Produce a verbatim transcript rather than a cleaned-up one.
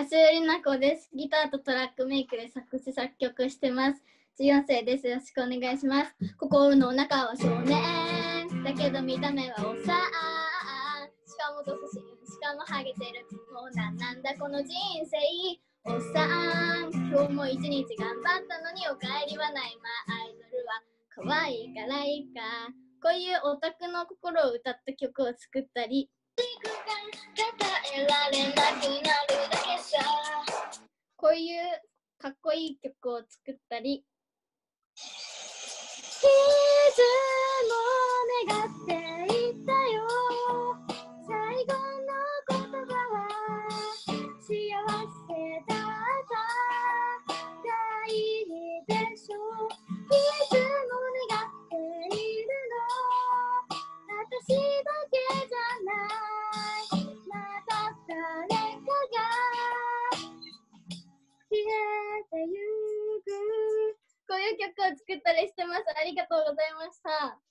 足売りな子です。ギターとトラックメイクで作詞作曲してます。じゅうよんさいです。よろしくお願いします。心の中は少年だけど見た目はおっさん。しかもドスシしかもハゲてる。もうなんなんだこの人生。おっさん今日も一日頑張ったのにお帰りはない。まあアイドルは可愛いからいいか。こういうオタクの心を歌った曲を作ったり、こういうかっこいい曲を作ったり、いつも願っていたよ。最後の言葉は幸せだった。大事でしょ。いつも願っているの。私だけじゃない。また誰かが消えてゆく。こういう曲を作ったりしてます。ありがとうございました。